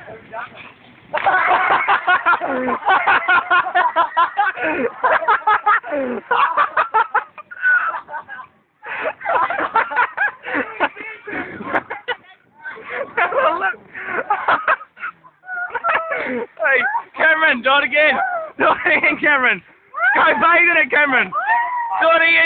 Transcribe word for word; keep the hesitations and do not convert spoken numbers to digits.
Hey, Cameron, do it again. Do it again, Cameron. Go bathing it, Cameron. Do it again.